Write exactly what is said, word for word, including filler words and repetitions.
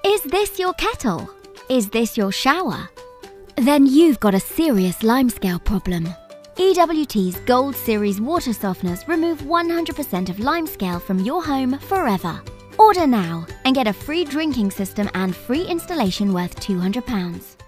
Is this your kettle? Is this your shower? Then you've got a serious Limescale problem. E W T's Gold Series water softeners remove one hundred percent of Limescale from your home forever. Order now and get a free drinking system and free installation worth two hundred pounds.